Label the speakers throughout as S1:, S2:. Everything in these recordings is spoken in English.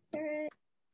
S1: Sorry,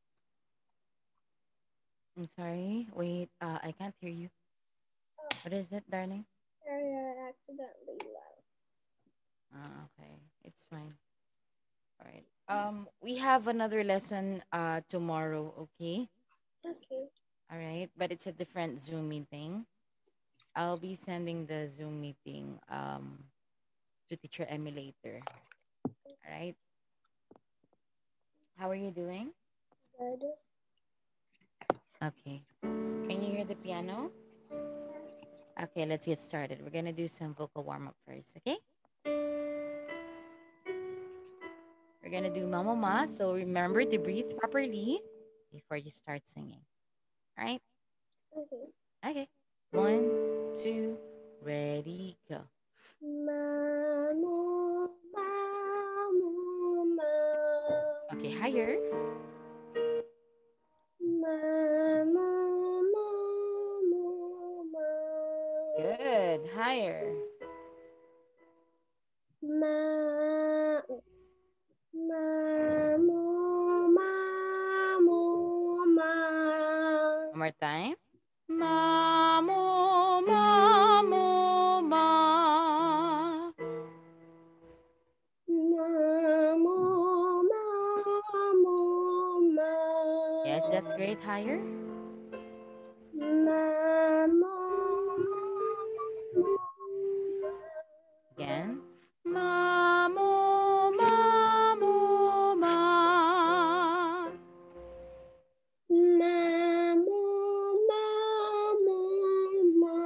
S2: I'm sorry. Wait, I can't hear you. What is it, darling?
S1: sorry, I accidentally left.
S2: Okay, it's fine. All right. We have another lesson tomorrow, okay?
S1: Okay.
S2: All right, but it's a different Zoom meeting. I'll be sending the Zoom meeting to teacher Emmy later. All right. How are you doing?
S1: Good.
S2: Okay. Can you hear the piano? Okay, let's get started. We're gonna do some vocal warm up first, okay? We're gonna do Mama Ma, so remember to breathe properly before you start singing. All right?
S1: Okay.
S2: Okay. One, two, ready, go.
S1: Mamu, mamu, ma.
S2: Okay, higher.
S1: Mamu, mamu, ma.
S2: Good. Higher.
S1: Ma, mamu, mamu, ma.
S2: One more time. Mamo, mamo, ma.
S1: Mamu, mamu, ma.
S2: Yes, that's great. Higher.
S1: Mamu,
S2: Again. Mamo, mamo, ma.
S1: mamu, mamu, ma.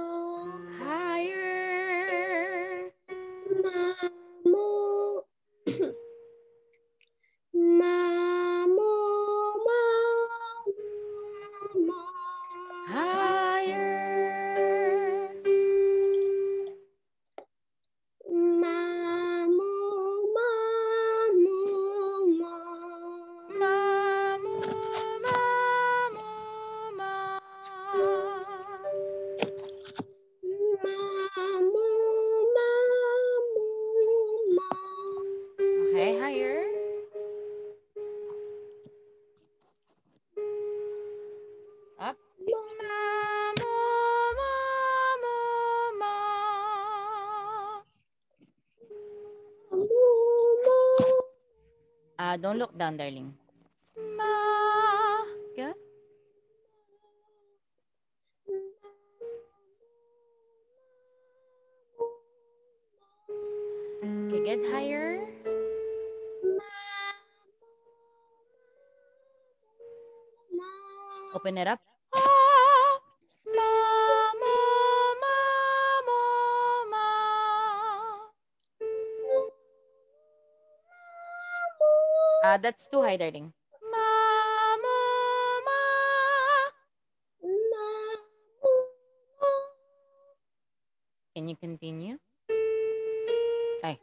S2: Higher.
S1: Mamu, mamu, mamu, ma.
S2: Higher.
S1: Mamu, mamu, ma.
S2: Mamo, mamo, ma.
S1: Mamu, mamu, ma.
S2: Okay, higher. Up. Mamo, mamo, ma. Don't look down, darling. Ma. Good. Okay, get higher. Open it up. Ah, ma, ma, ma, ma, ma. That's too high, darling. Ma, ma, ma. Can you continue? Okay.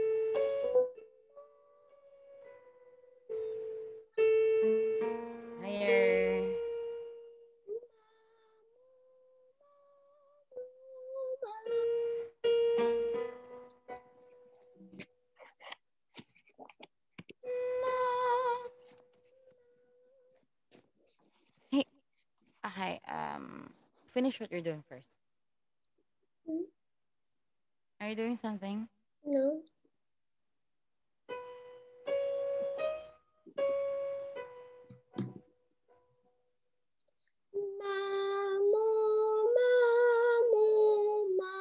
S2: Higher. Hey, okay. Finish what you're doing first. Are you doing something?
S1: No. Mamu, mamu, ma.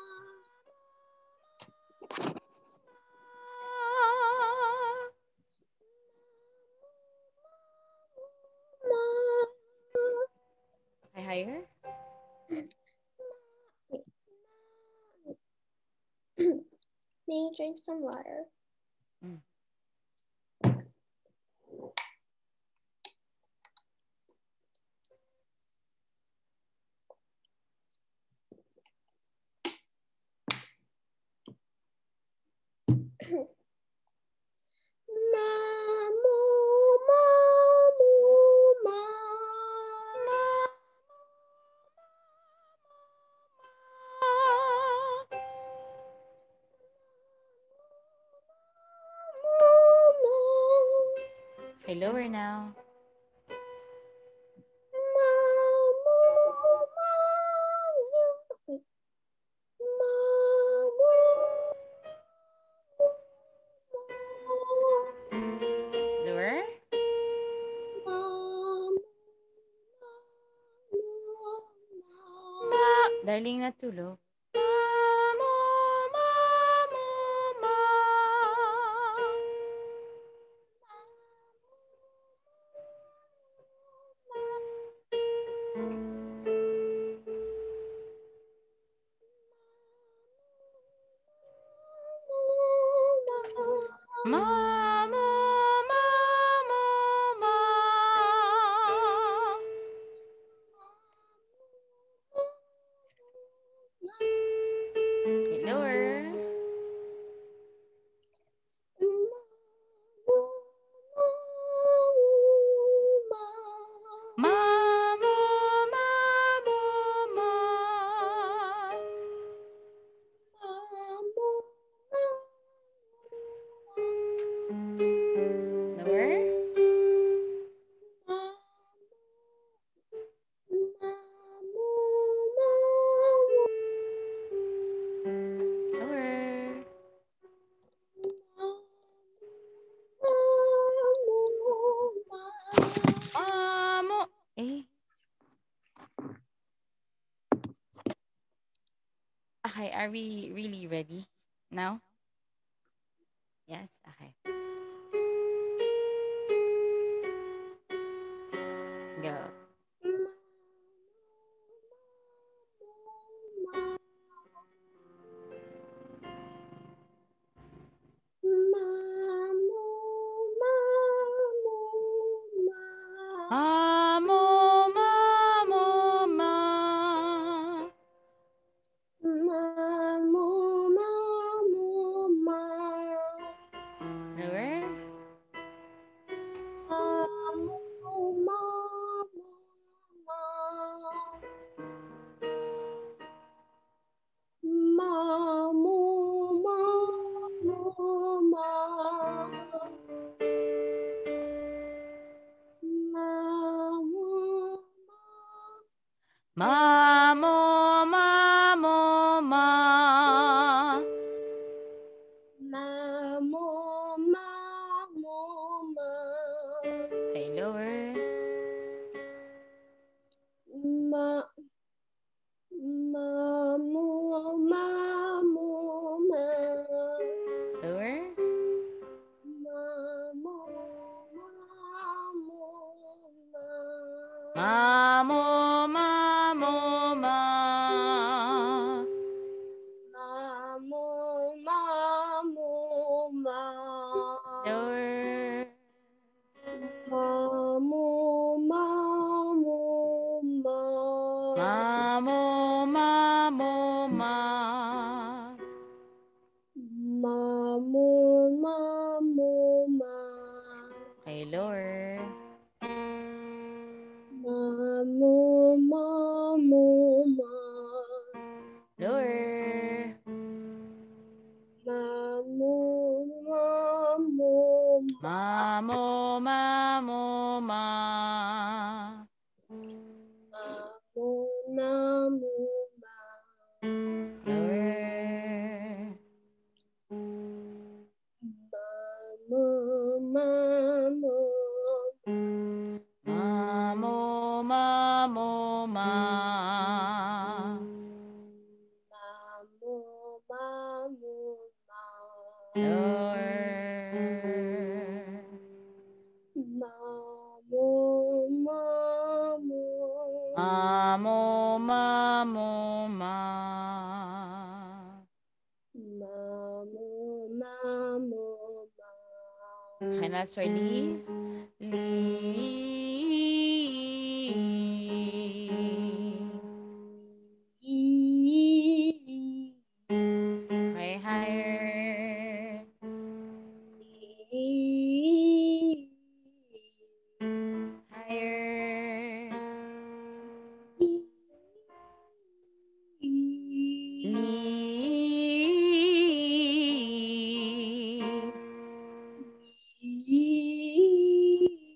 S2: Okay, higher.
S1: May you drink some water?
S2: Mm.
S1: Mamu, mamu, ma.
S2: Okay, lower now. Lower. Darling, not too low. Okay, lower. Lower. Lower. Mamo. Eh. Okay, are we really ready now? Yes. Okay. Go. Mamo, mamo, ma. Lower. Mamo, mamo, ma. Okay, lower. Lower. Mamo, mamo, ma. Lower. Mamo, mamo, ma. Okay, lower. Lower. Mamo, mamo, ma. Lower. Mamo, mamo, ma. Lower. Mamo, mamo, ma. Okay, now it's Lee. Okay, higher. Higher. Lee.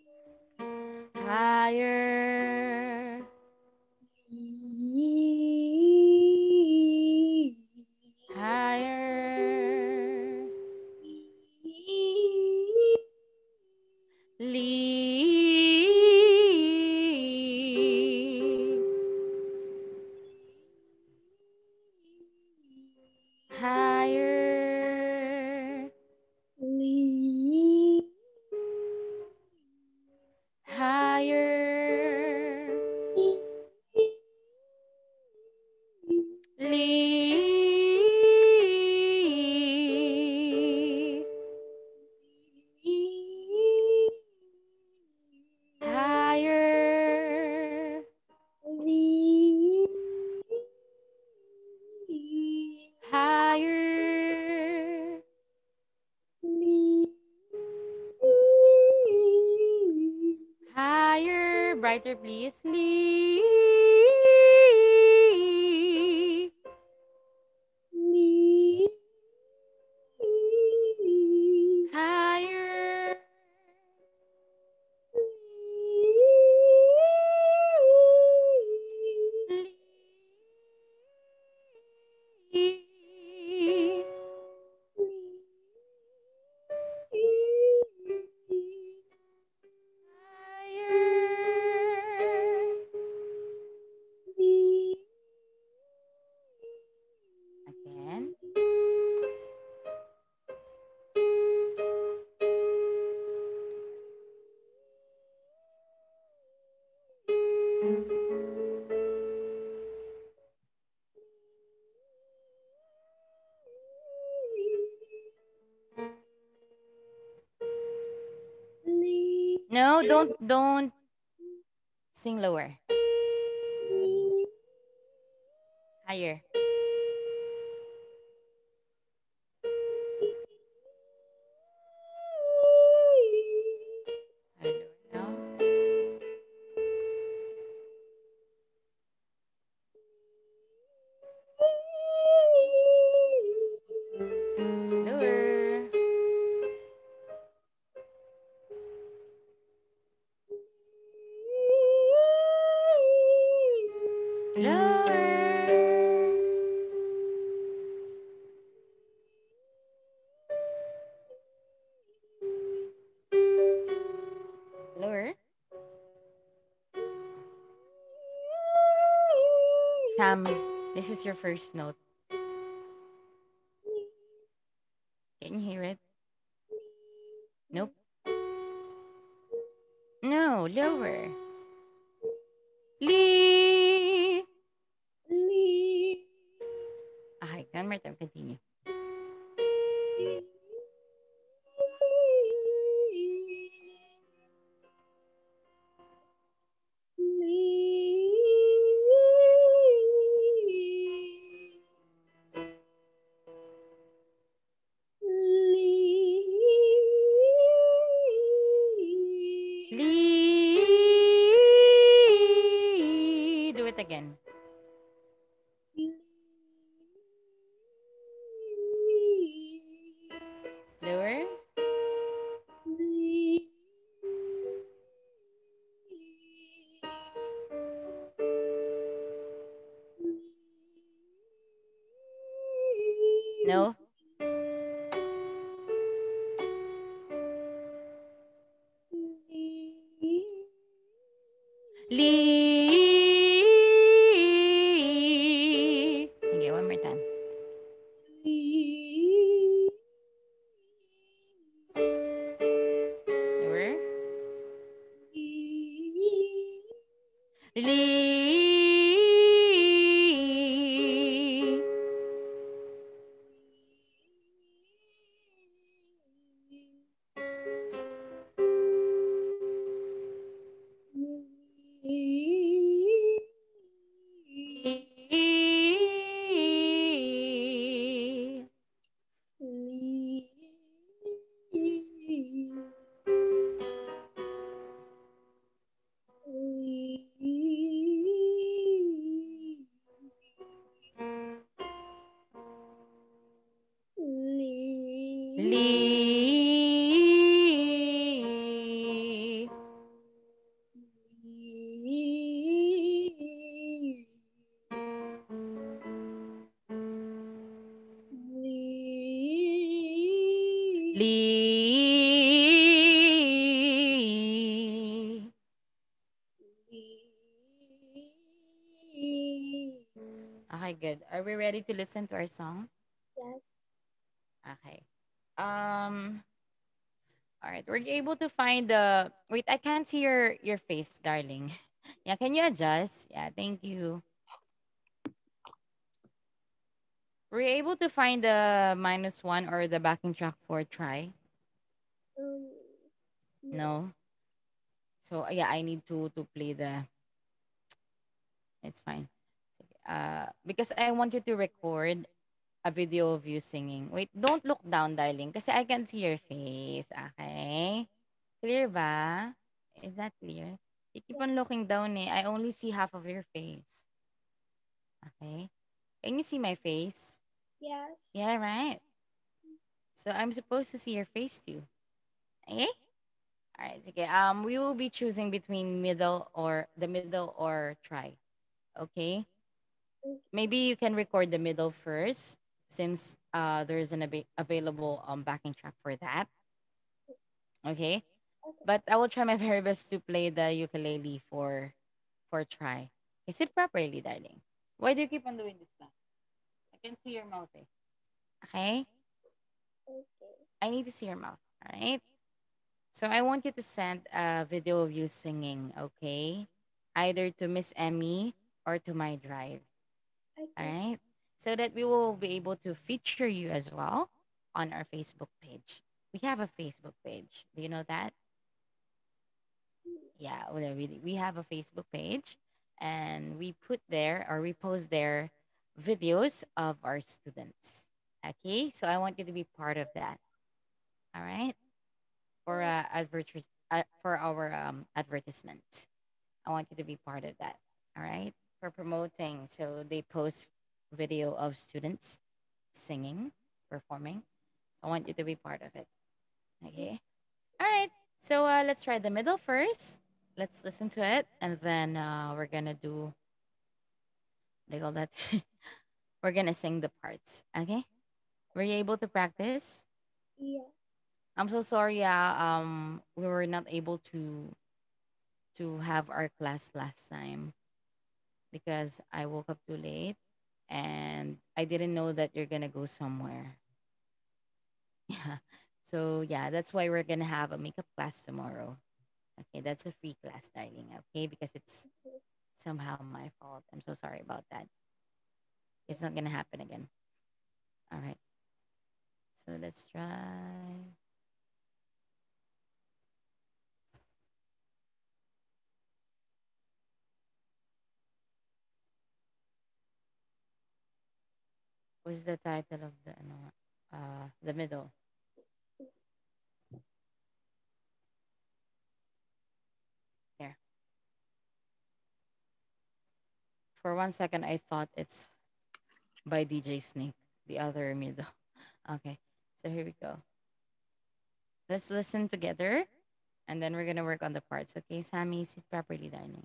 S2: brighter, please. Lee.
S1: Lee.
S2: Higher. Lee.
S1: Lee.
S2: Again.
S1: Lee.
S2: No, don't sing lower. Higher. Higher now. Lower. Lower. Lower. Sam, this is your first note. Can you hear it? Nope. No, lower. Lee.
S1: Lee.
S2: Okay, one more time. Continue. Lee. Do it again. Lower. No. Lee. Okay, one more time. Lower. Lee. Lee. Lee. Lee. Okay, good. Are we ready to listen to our song?
S1: Yes.
S2: Okay. Um. All right. Were you able to find the? Wait, I can't see your face, darling. Yeah, can you adjust? Yeah, thank you. Were you able to find the -1 or the backing track for try?
S1: Um, no.
S2: No. So yeah, I need to play the. It's fine. Because I want you to record a video of you singing. Wait, don't look down, darling, kasi I can see your face. Okay? Clear ba? Is that clear? You keep on looking down eh. I only see half of your face. Okay. Can you see my face?
S1: Yes.
S2: Yeah, right. So I'm supposed to see your face too. Okay? Alright, okay. We will be choosing between middle or the middle or try. Okay? Maybe you can record the middle first since there's an available backing track for that. Okay?
S1: Okay.
S2: But I will try my very best to play the ukulele for try. Is it properly, darling? Why do you keep on doing this now? I can see your mouth. Eh. Okay?
S1: Okay.
S2: I need to see your mouth. All right? So I want you to send a video of you singing, okay? Either to Miss Emmy or to my drive. All
S1: Okay.
S2: right? So that we will be able to feature you as well on our Facebook page. We have a Facebook page. Do you know that? Yeah, we have a Facebook page and we put there or we post there videos of our students. Okay? So I want you to be part of that. All right? For for our advertisement. I want you to be part of that. All right? For promoting. So they post video of students singing, performing. So I want you to be part of it. Okay? All right. So let's try the middle first. Let's listen to it. And then we're going to do, what do you call that? We're going to sing the parts. Okay? Were you able to practice?
S1: Yeah.
S2: I'm so sorry. We were not able to have our class last time because I woke up too late and I didn't know that you're gonna go somewhere. Yeah. So yeah, that's why we're gonna have a makeup class tomorrow. Okay, that's a free class, darling. Okay, because it's somehow my fault. I'm so sorry about that. It's not gonna happen again. All right. So let's try. What's the title of the ano, the middle? There. For 1 second, I thought it's by DJ Snake, the other middle. Okay. So here we go. Let's listen together and then we're gonna work on the parts. Okay, Sammy, sit properly, darling.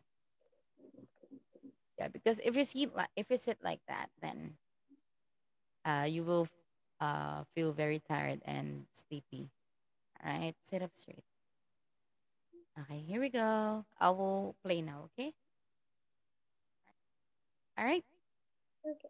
S2: Yeah, because if you sit like that, then you will feel very tired and sleepy. All right, sit up straight. Okay, here we go. I will play now. Okay. All right.
S1: Okay.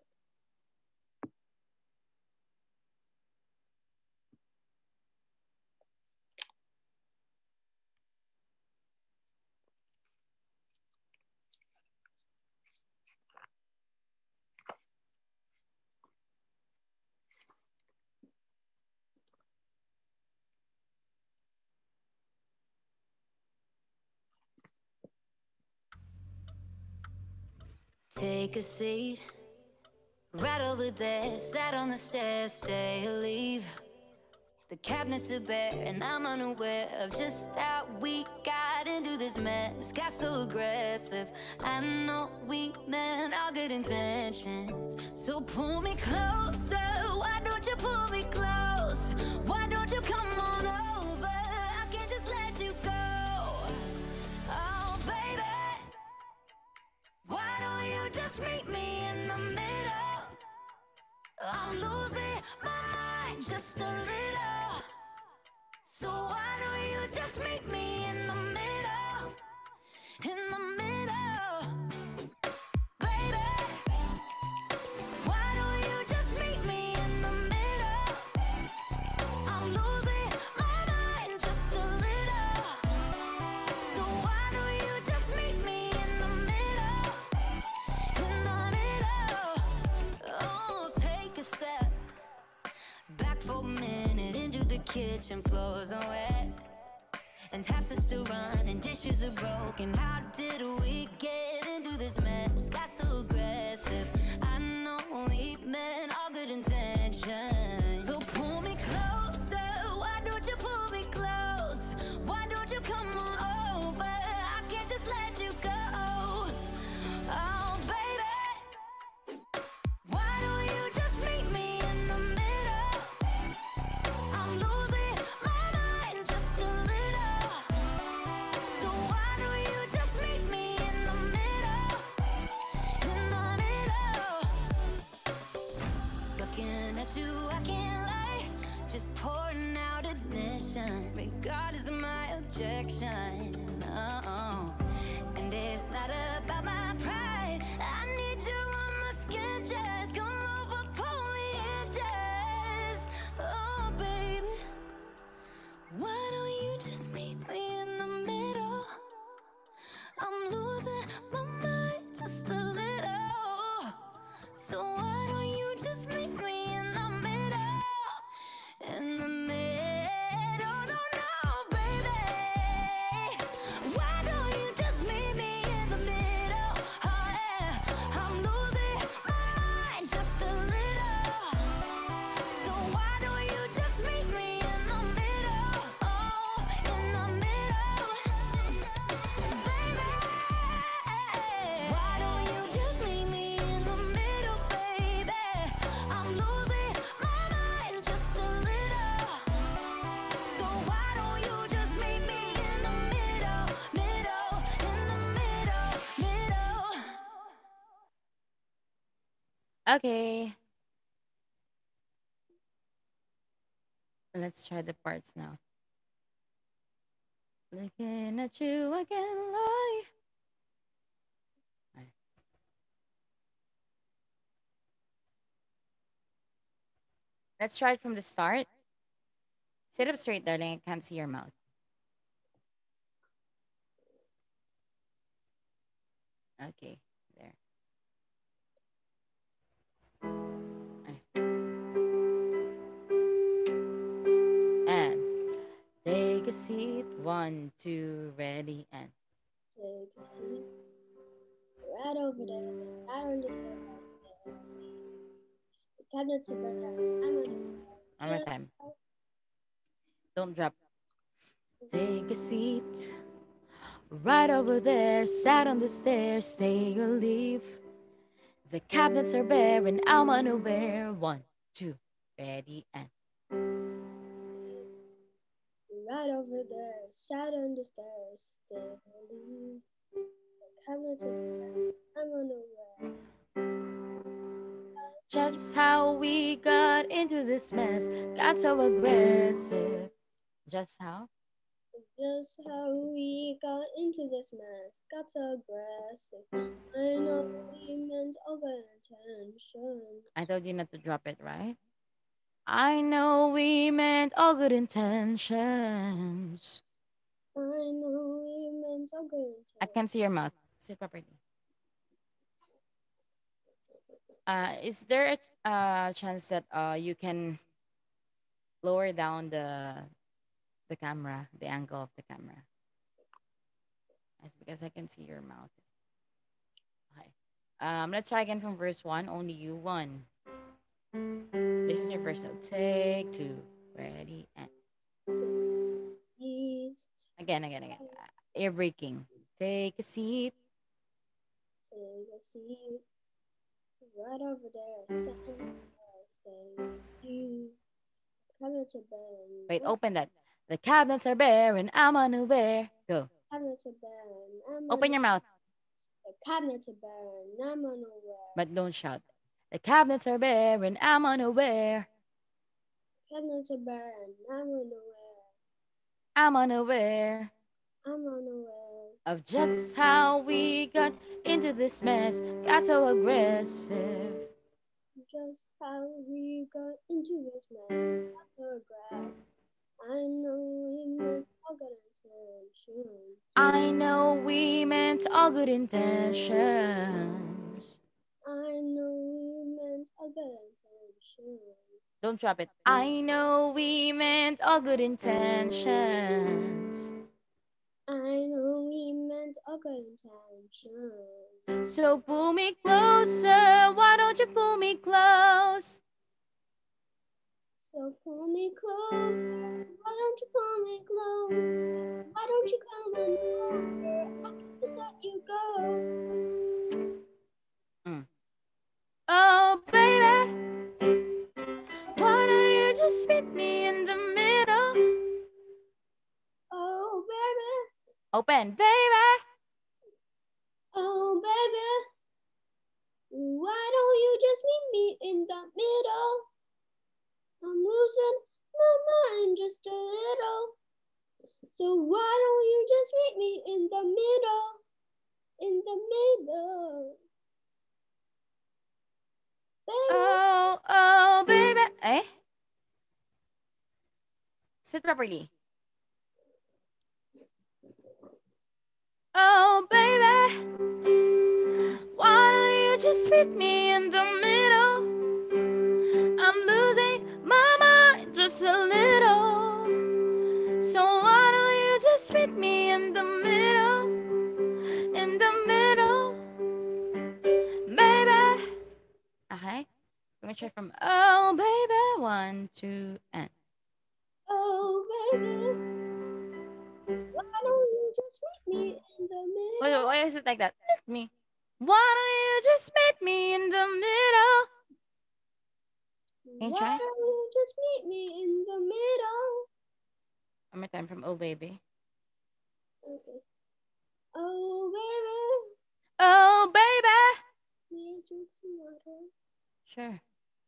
S3: Take a seat right over there. Sat on the stairs, stay or leave. The cabinets are bare, and I'm unaware of just how we got into this mess. Got so aggressive. I know we meant all good intentions. So pull me closer. Why don't you pull me close? Why don't you come on over? I can't just let you go. Oh, baby. Why don't you just meet me in the middle? I'm losing my mind just a little. So why don't you just meet me in the middle? In the middle, baby. Why don't you just meet me in the middle? I'm losing my mind just a little. So why don't you just meet me in the middle? In the middle. Oh, take a step back for a minute into the kitchen. Floors are wet and taps are still running, dishes are broken. How did we get into this mess? Got so aggressive. I know we meant all good intentions. So pull me closer. Why don't you pull me close? Why don't you come on over? I can't just let regardless of my objection. Oh, and it's not about my pride. I need you on my skin, just come over, pull me in, just. Oh, baby, why don't you just meet me in the middle? I'm losing my mind just a little. So why don't you just meet me in the middle? In the middle, no, no, baby. Why don't you just meet me in the middle? Oh yeah, I'm losing my mind just a little. So why don't you just meet me in the middle? Oh, in the middle, baby. Why don't you just meet me in the middle, baby? I'm losing my mind just a little. So why don't you just meet me in the middle, middle, in the middle, middle?
S2: Okay, let's try the parts now. Looking at you, I can't lie. Ay, let's try it from the start. Sit up straight, darling. I can't see your mouth. Okay, there. Ay. And take a seat. One, two, ready, and
S1: Take a seat right over there. Right on the sofa. The cabinets are better. I'm on
S2: one more
S1: just
S2: time. Don't drop. Take a seat. Right over there, sat on the stairs, stay or leave. The cabinets are bare and I'm unaware. One, two, ready, and
S1: right over there. Sat on the stairs. Stay leave. The cabinets are better. I'm unaware.
S2: just how we got into this mess. Got so aggressive. Just how?
S1: Just how we got into this mess. Got so aggressive. I know we meant all good intention.
S2: I told you not to drop it, right? I know we meant all good intentions.
S1: I know we meant all good
S2: I
S1: intention.
S2: can see your mouth. Sit properly. Is there a chance that you can lower down the camera, the angle of the camera? It's because I can see your mouth. Okay. Let's try again from verse one. Only you one. This is your first note. Take two. Ready and
S1: Please
S2: again. Ear breaking. Take a seat.
S1: take a seat right over there. Sat on the stairs. Stay you. Cabinets are bare.
S2: Wait, open that. The cabinets are bare and I'm unaware. Go.
S1: Cabinets are bare. I'm
S2: Open your
S1: unaware.
S2: mouth,
S1: The cabinets are bare. I'm unaware.
S2: but don't shout. The cabinets are bare and I'm unaware.
S1: Cabinets are bare. I'm unaware.
S2: I'm unaware
S1: I'm unaware.
S2: of just how we got into this mess. Got so aggressive.
S1: Just how we got into this mess. Photograph. I know we meant all good intentions.
S2: I know we meant all good intentions.
S1: I know we meant all good intentions.
S2: Don't drop it. I know we meant all good intentions.
S1: I know we meant all good intentions.
S2: So pull me closer. Why don't you pull me close?
S1: So pull me close. Why don't you pull me close? Why don't you come any closer? I can just let you go.
S2: Oh, baby. Why don't you just meet me in the middle?
S1: Oh, baby.
S2: Open, baby.
S1: Oh, baby. Why don't you just meet me in the middle? I'm losing Mama, and just a little. So why don't you just meet me in the middle? In the middle. Baby.
S2: Oh, oh, baby. Eh? Sit properly. Oh, baby. Why don't you just meet me in the middle? I'm losing my mind just a little. So why don't you just meet me in the middle? In the middle, baby. Okay. Let me try from oh, baby. 1, 2, and.
S1: Oh, baby. Why don't you just meet me in the middle?
S2: Why is it like that? Meet me. Why don't you just meet me in the middle? Can you
S1: Why
S2: try?
S1: don't you just meet me in the middle?
S2: One more time from oh, baby.
S1: Okay. Oh, baby.
S2: Oh, baby.
S1: May I drink some water?
S2: Sure.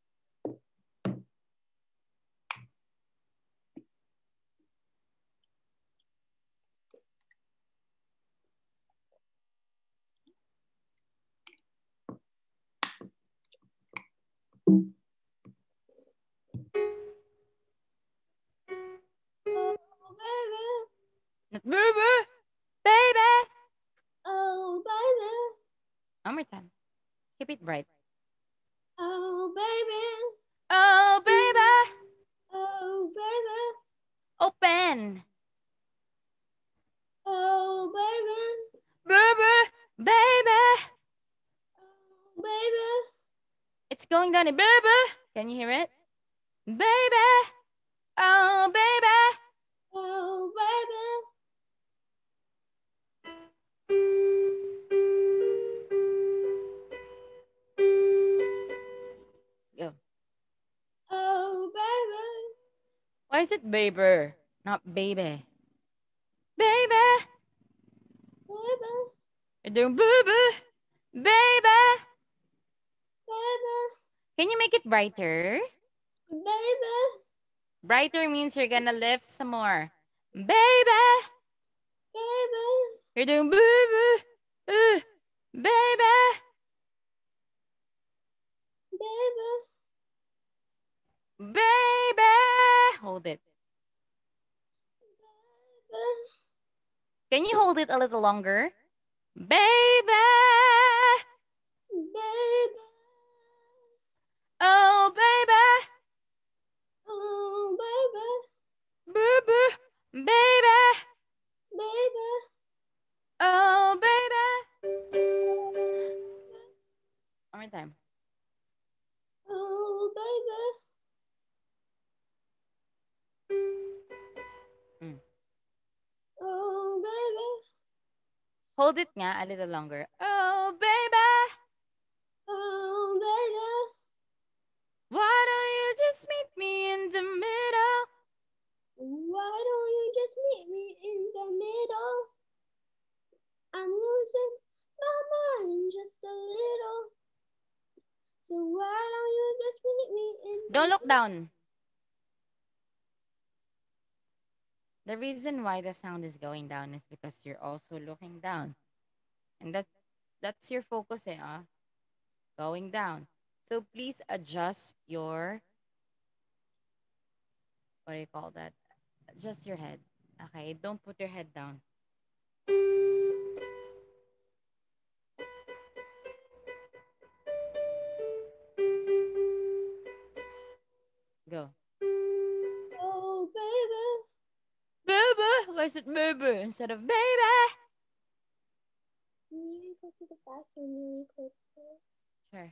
S1: Oh, baby.
S2: Not baby. Baby.
S1: Oh, baby.
S2: One more time. Keep it bright.
S1: Oh, baby.
S2: Oh, baby.
S1: Oh, baby.
S2: Open.
S1: Oh, baby.
S2: Baby. Baby.
S1: Oh, baby.
S2: It's going down, baby. Can you hear it? Baby. Oh, baby.
S1: Oh, baby.
S2: Go.
S1: Oh, baby.
S2: Why is it baby, not baby? Baby.
S1: Baby.
S2: You're doing baby. Baby.
S1: Baby.
S2: Can you make it brighter?
S1: Baby.
S2: Brighter means you're gonna lift some more. Baby.
S1: Baby.
S2: You're doing baby. Baby.
S1: Baby.
S2: Baby. Hold it. Can you hold it a little longer? Baby.
S1: Baby.
S2: Oh, baby.
S1: Oh, baby.
S2: Baby. Baby.
S1: Baby.
S2: Oh, baby. One more time.
S1: Oh, baby.
S2: Mm.
S1: Oh, baby.
S2: Hold it nga a little longer. Oh, baby.
S1: Oh, baby.
S2: Why don't you just meet me in the middle?
S1: Why don't you just meet me in the middle? I'm losing my mind just a little. So why don't you just meet me in the
S2: Don't look
S1: middle?
S2: down. The reason why the sound is going down is because you're also looking down. And that's your focus going down. So please adjust your what do you call that? Adjust your head. Okay, don't put your head down. Go.
S1: Oh, baby.
S2: Baby, why is it baby instead of baby?
S1: Can you go to the bathroom really quick?
S2: Sure.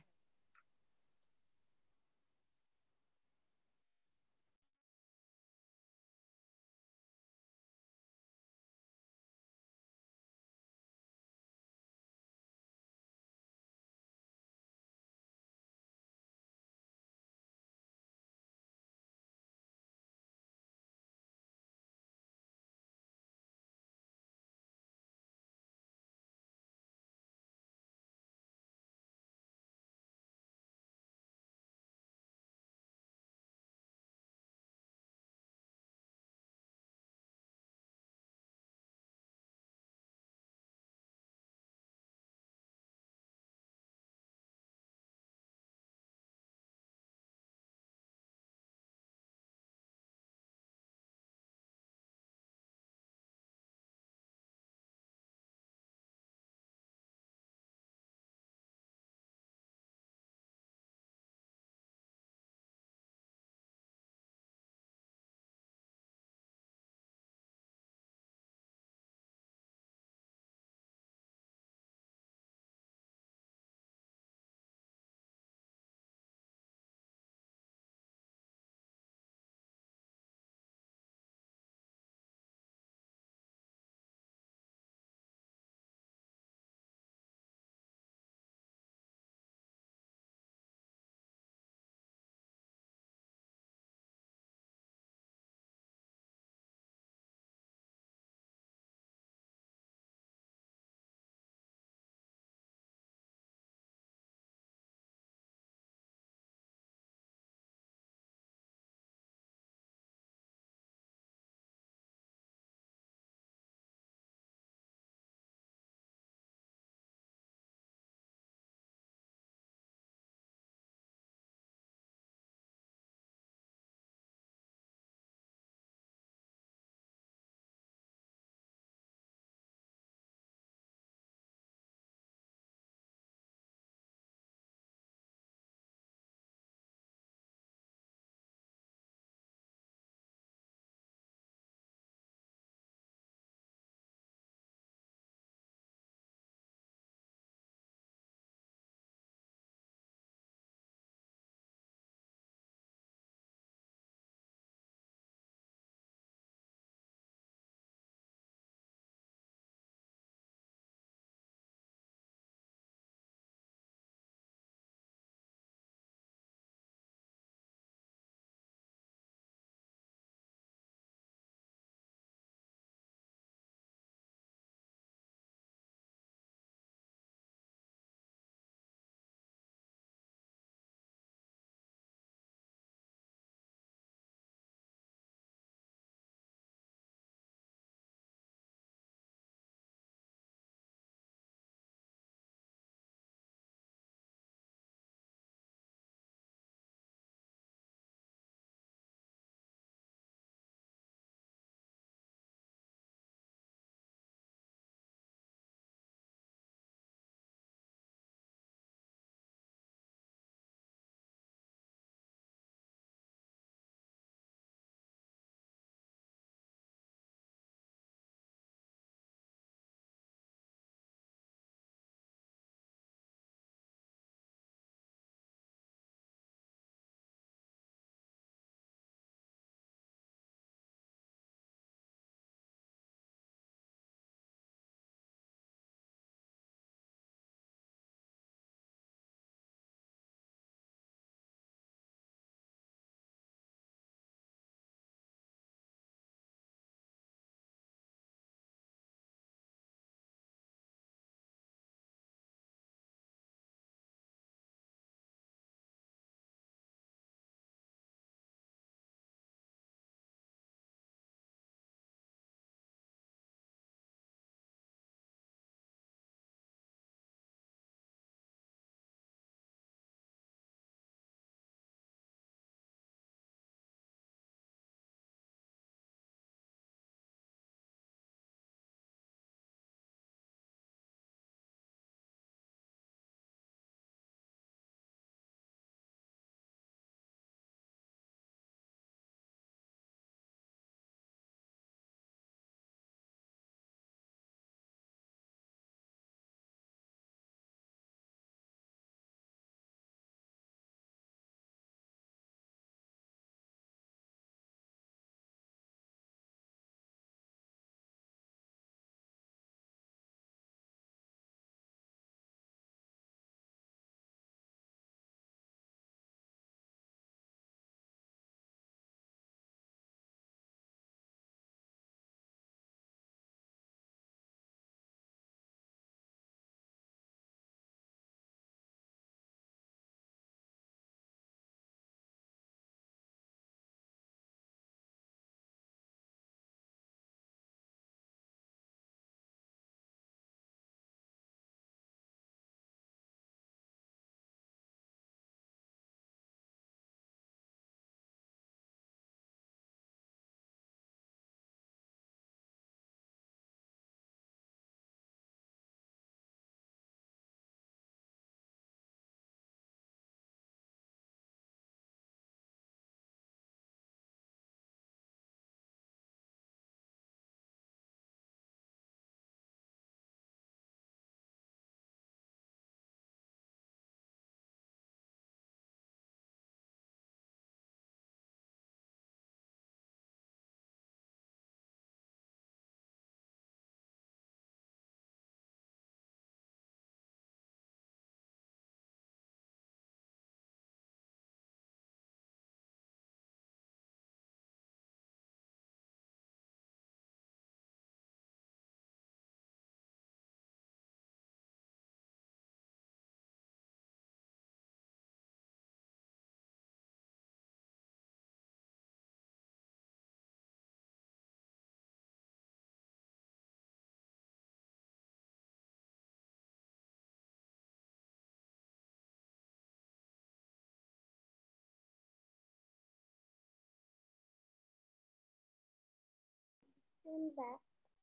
S1: I'm back.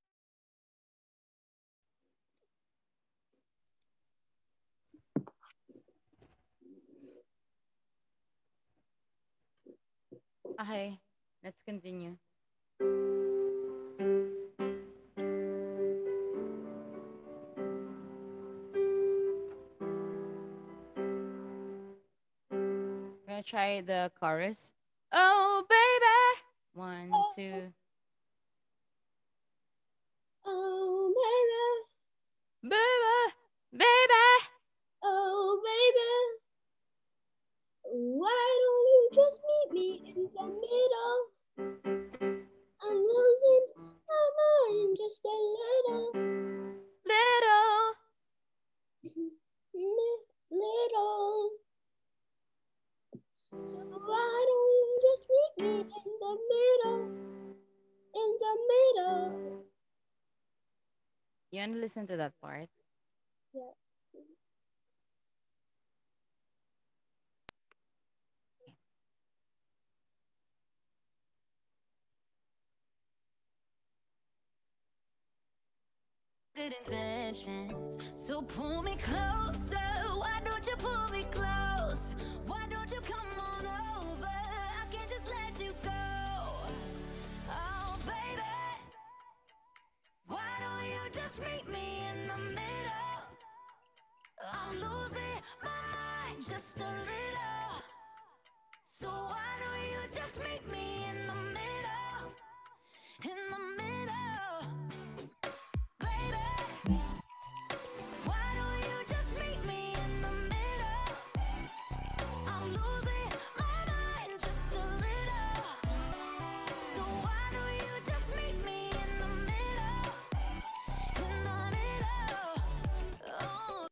S2: Okay, let's continue. I'm gonna try the chorus. Oh, baby. One,
S1: Oh,
S2: two.
S1: oh,
S2: Baby, baby.
S1: oh, baby. Why don't you just meet me in the middle? I'm losing my mind just a little.
S2: Little.
S1: Little. So why don't you just meet me in the middle? In the middle.
S2: You wanna listen to that part?
S1: Yeah.
S3: Good intentions, so pull me closer. Why don't you pull me close? Why don't you come on over? I can't just let you go. Oh, baby, why don't you just meet me in the middle? I'm losing my mind just a little. So why don't you just meet me in the middle? In the middle, baby. Why don't you just meet me in the middle? I'm losing my mind just a little. So why don't you just meet me in the middle? In the middle. Oh.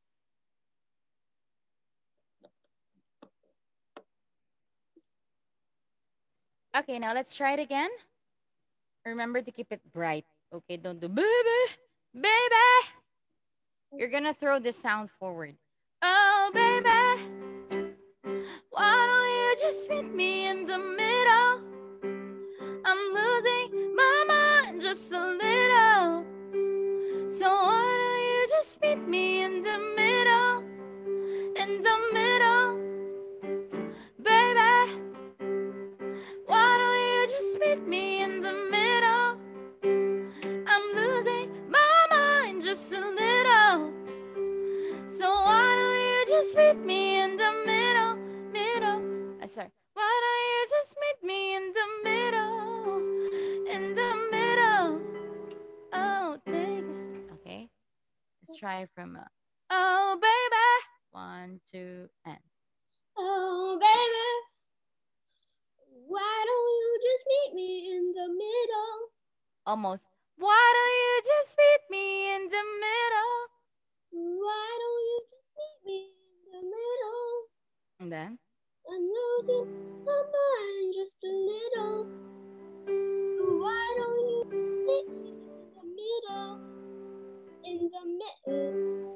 S2: Okay, now let's try it again. Remember to keep it bright. Okay, don't do baby, baby. You're gonna throw the sound forward. Oh, baby, why don't you just meet me in the middle? I'm losing my mind just a little. So why don't you just meet me in the middle? In the middle, baby. Why don't you just meet me in the middle? I'm losing my mind just a little. So why don't you just meet me in the middle, middle? Sorry. Why don't you just meet me in the middle, in the middle? Oh, take a okay. Let's try from oh baby. One, two, and
S1: Oh, baby. Why don't you just meet me in the middle?
S2: almost. Why don't you just meet me in the middle?
S1: Why don't you just meet me in the middle?
S2: And then
S1: I'm losing my mind just a little. Why don't you meet me in the middle? In the middle.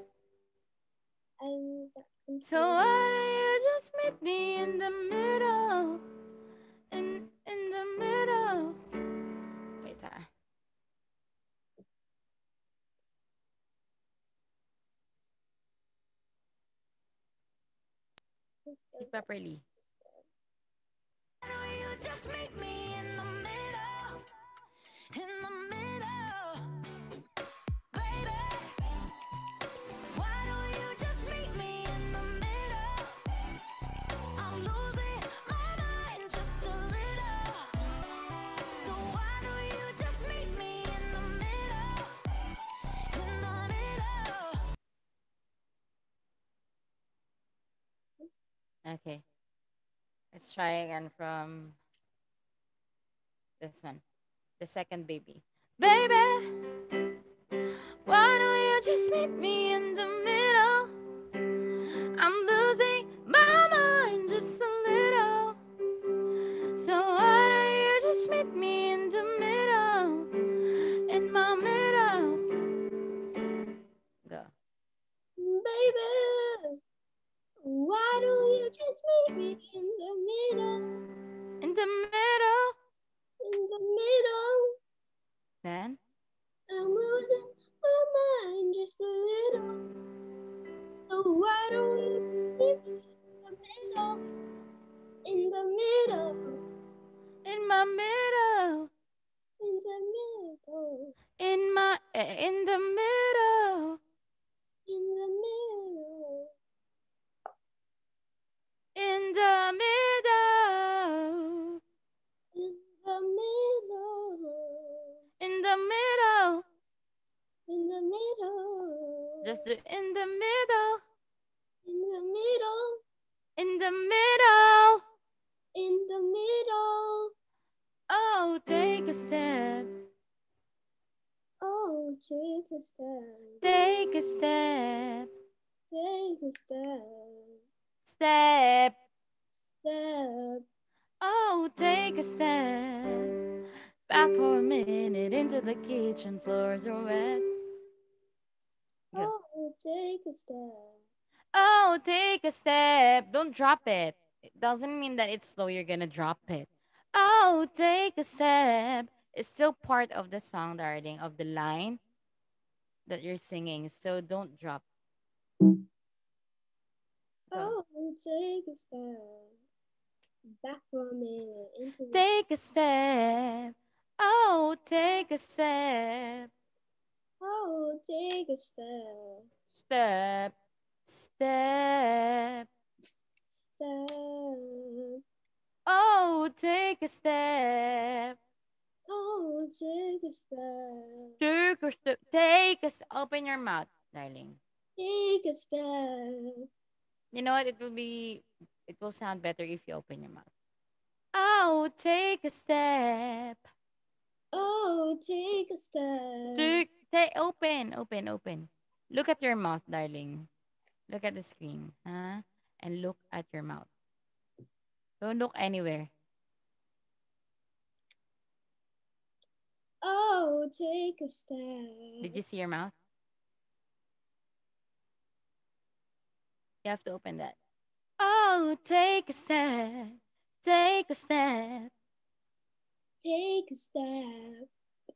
S2: so why don't you just meet me in the middle? In the middle. Wait, speak properly.
S3: Why don't you just meet me in the middle? In the middle, baby. Why don't you just meet me in the middle? I'm losing my mind just a little. So why don't you just meet me in the middle? In the middle.
S2: Okay. Let's try again from this one. The second baby. Baby, why don't you just meet me in the middle? I'm losing my mind just a little. So why don't you just meet me in the middle? In my middle. Go.
S1: Baby, why don't you just meet me in the middle?
S2: In the middle.
S1: In the middle.
S2: Then
S1: I'm losing my mind just a little. So why don't you meet me in the middle? In the middle.
S2: in my middle,
S1: In the middle.
S2: in the middle,
S1: In the middle.
S2: in the middle,
S1: In the middle.
S2: in the middle,
S1: In the middle.
S2: in the middle,
S1: In the middle.
S2: in the middle.
S1: In the middle.
S2: Oh, take a step,
S1: Oh, take a step.
S2: take a step,
S1: Take a step.
S2: step.
S1: Step.
S2: Oh, take a step back for a minute into the kitchen floors are wet. Go.
S1: Oh, take a step.
S2: Oh, take a step. Don't drop it. It doesn't mean that it's slow, you're gonna drop it. Oh, take a step. It's still part of the song, darling, of the line that you're singing. So don't drop. Go.
S1: Oh, take a step. Back for a minute into the.
S2: Take a step. Oh, take a step.
S1: Oh, take a step.
S2: Step. Step.
S1: Step.
S2: Oh, take a step.
S1: Oh, take a step.
S2: Take a step. Take a Open your mouth, darling.
S1: Take a step.
S2: You know what? It will sound better if you open your mouth. Oh, take a step.
S1: Oh, take a step.
S2: Open. Look at your mouth, darling. Look at the screen, huh? And look at your mouth. Don't look anywhere.
S1: Oh, take a
S2: Did
S1: step.
S2: you see your mouth? You have to open that. Oh, take a step. Take a step.
S1: Take a step.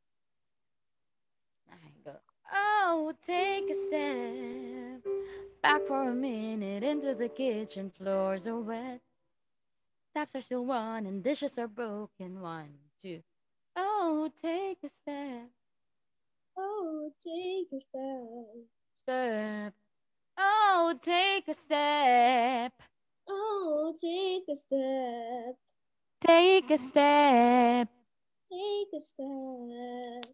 S2: I go. Oh, take a step back for a minute into the kitchen. Floors are wet, taps are still running, dishes are broken. One, two. Oh, take a step,
S1: Oh, take a step.
S2: step. Oh, take a step,
S1: Oh, take a step.
S2: take a step.
S1: Take a step.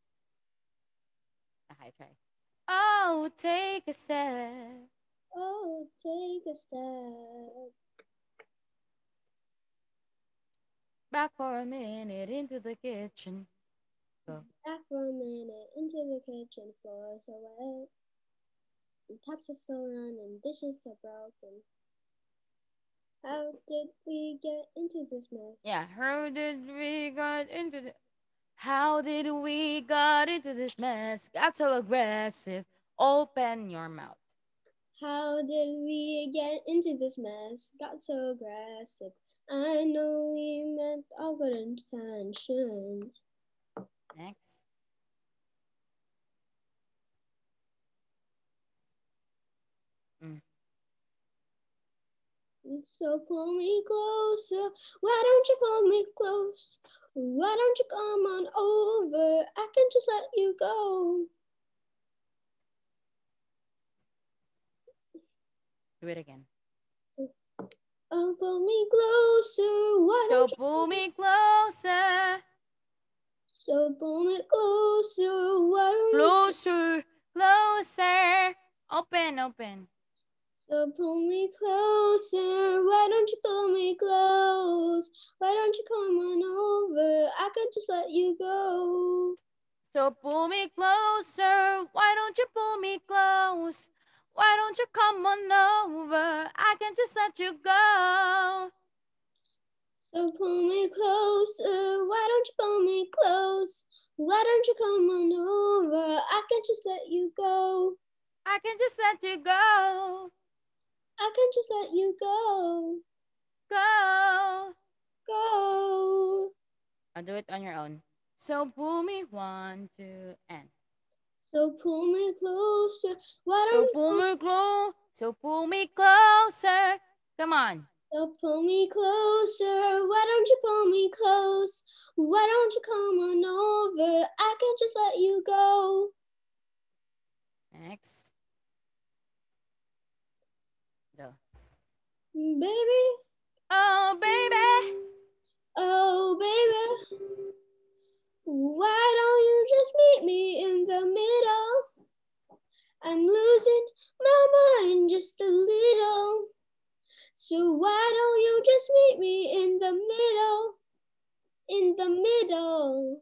S2: Okay, try. Oh, take a step
S1: Oh, take a step.
S2: back for a minute into the kitchen. Go.
S1: Back for a minute into the kitchen. Floors are wet. And taps are still running. Dishes are broken. How did we get into this mess?
S2: Yeah, how did we got into the how did we got into this mess? Got so aggressive. Open your mouth.
S1: How did we get into this mess? Got so aggressive. I know we meant all good intentions.
S2: Next. Mm.
S1: So pull me closer. Why don't you pull me close? Why don't you come on over? I can just let you go.
S2: Do it again.
S1: Oh, pull me closer. Why
S2: So
S1: don't you
S2: pull me closer.
S1: So pull me closer. Why don't you
S2: Closer. Closer. Open.
S1: So pull me closer. Why don't you pull me close? Why don't you come on over? I could just let you go.
S2: So pull me closer. Why don't you pull me close? Why don't you come on over? I can just let you go.
S1: So pull me closer. Why don't you pull me close? Why don't you come on over? I can just let you go.
S2: I can just let you go.
S1: I can just let you go.
S2: Go.
S1: Go.
S2: I'll do it on your own. So pull me 1, 2, and.
S1: So pull me closer. Why
S2: So
S1: don't
S2: pull
S1: you
S2: me close. So pull me closer. Come on.
S1: so pull me closer? Why don't you pull me close? Why don't you come on over? I can't just let you go.
S2: Next. Go.
S1: Baby,
S2: Oh, baby.
S1: oh baby, why don't you just meet me in the middle? I'm losing my mind just a little. So why don't you just meet me in the middle? In the middle.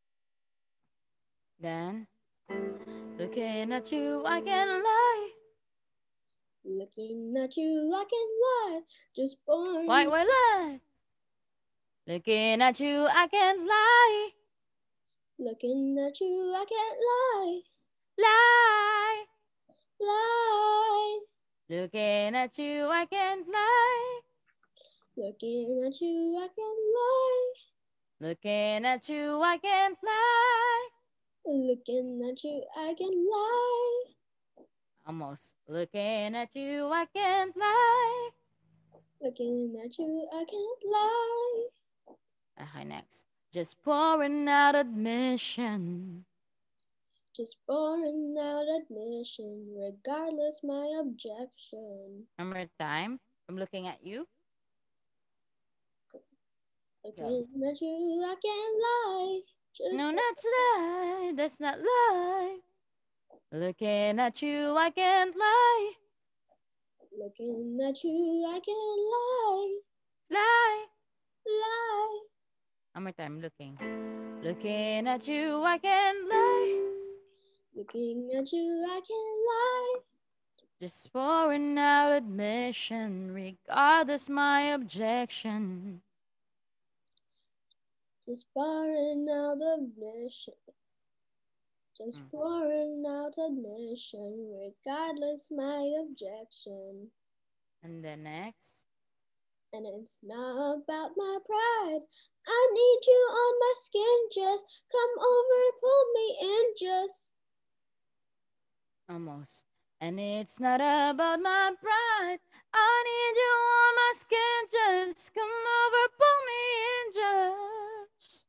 S2: Then, looking at you, I can lie.
S1: Looking at you, I can lie. Just born.
S2: Why lie? Looking at you, I can't lie.
S1: Looking at you, I can't lie.
S2: Lie.
S1: Lie.
S2: Looking at you, I can't lie.
S1: Looking at you, I can lie.
S2: Looking at you, I can't lie.
S1: Looking at you, I can lie.
S2: Almost. Looking at you, I can't lie.
S1: Looking at you, I can't lie.
S2: Okay, next. Just pouring out admission.
S1: Just pouring out admission, regardless my objection.
S2: One more time. I'm looking at you.
S1: Looking at you, I can't lie. Just
S2: No, that's lie. That's not lie. Looking at you, I can't lie.
S1: looking at you, I can't lie.
S2: Lie.
S1: Lie.
S2: One more time. Looking at you, I can't lie.
S1: Looking at you, I can't lie.
S2: Just pouring out admission, regardless my objection.
S1: Just pouring out admission. Just pouring out admission, regardless my objection.
S2: And then next.
S1: And it's not about my pride. I need you on my skin. Just come over, pull me in. Just
S2: Almost. And it's not about my pride. I need you on my skin. Just come over, pull me in, just.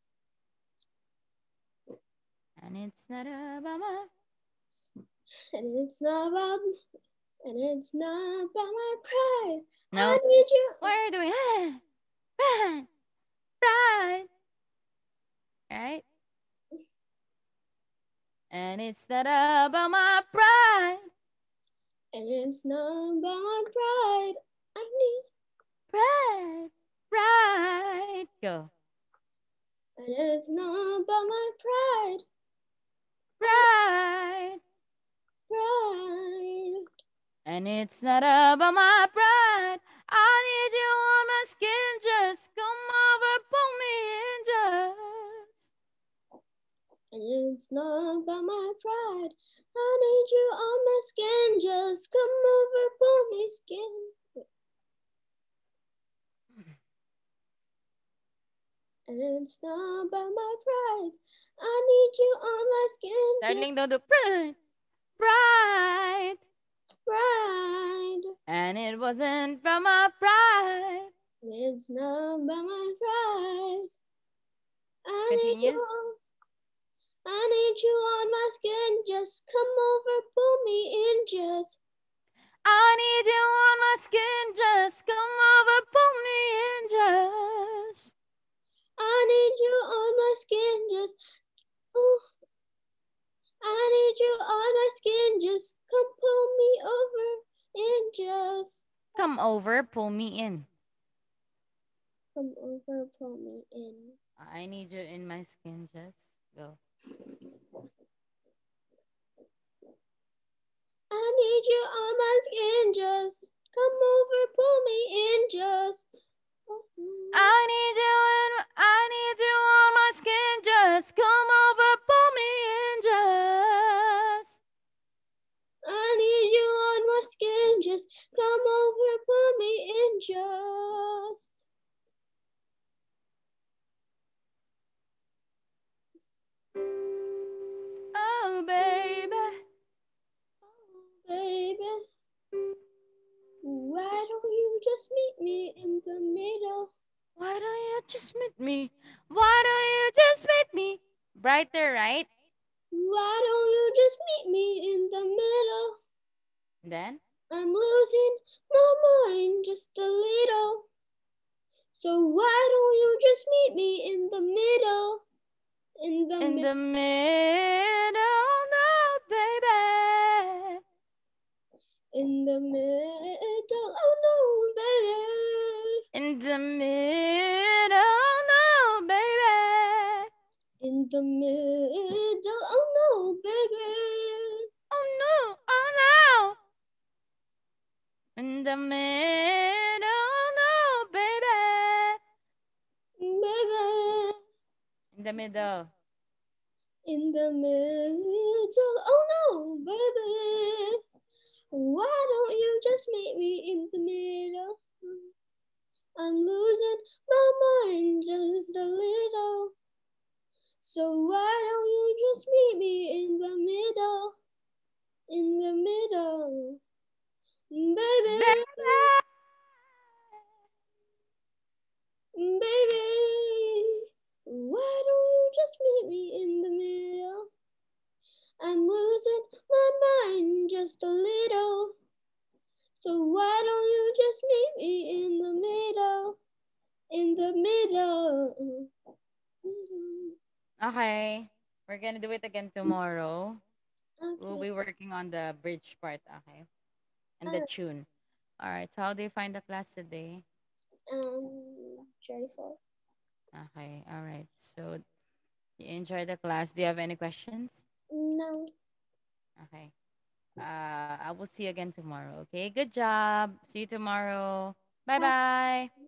S2: And it's not about my.
S1: and it's not about my pride.
S2: No.
S1: I need you.
S2: Why are you doing pride? Right? And it's not about my pride.
S1: And it's not about my pride. I need
S2: Pride. Pride. Go.
S1: and it's not about my pride.
S2: Pride.
S1: Pride.
S2: And it's not about my pride. I need you on my skin. Just come over, pull me in, just.
S1: And it's not about my pride. I need you on my skin. Just come over, pull me skin. And it's not about my pride. I need you on my skin.
S2: Darling, don't do pride. Pride.
S1: Pride.
S2: And it wasn't from my pride.
S1: It's not about my pride.
S2: Continue.
S1: I need you on my skin. Just come over, pull me in. Just
S2: I need you on my skin. Just come over, pull me in, just.
S1: I need you on my skin. Just I need you on my skin. Just come pull me over in. Just
S2: come over, pull me in.
S1: Come over, pull me in.
S2: I need you in my skin, just go.
S1: I need you on my skin. Just come over, pull me in. Just
S2: I need you on my skin. Just come over, pull me in, just.
S1: I need you on my skin. Just come over, pull me in. Just
S2: just meet me? Why don't you just meet me? Brighter, right?
S1: Why don't you just meet me in the middle?
S2: Then
S1: I'm losing my mind just a little. So why don't you just meet me in the middle? In the
S2: in
S1: middle.
S2: the middle, no, baby.
S1: In the middle. Oh no, baby.
S2: In the middle, no, baby.
S1: In the middle. Oh no, baby.
S2: Oh no, oh no. In the middle, no, baby.
S1: Baby.
S2: In the middle.
S1: In the middle. Oh no, baby. Why don't you just meet me in the middle? I'm losing my mind just a little. So why don't you just meet me in the middle? In the middle. Baby,
S2: Baby.
S1: baby. Why don't you just meet me in the middle? I'm losing my mind just a little. So why don't you just meet me in the middle? In the middle.
S2: Okay. We're gonna do it again tomorrow. We'll
S1: Okay.
S2: be working on the bridge part, okay? And the
S1: Alright.
S2: tune. All right. So how do you find the class today?
S1: 34.
S2: Okay. All right. So you enjoy the class. Do you have any questions?
S1: No.
S2: Okay. I will see you again tomorrow. Okay. Good job. See you tomorrow. Bye
S1: Bye.
S2: bye.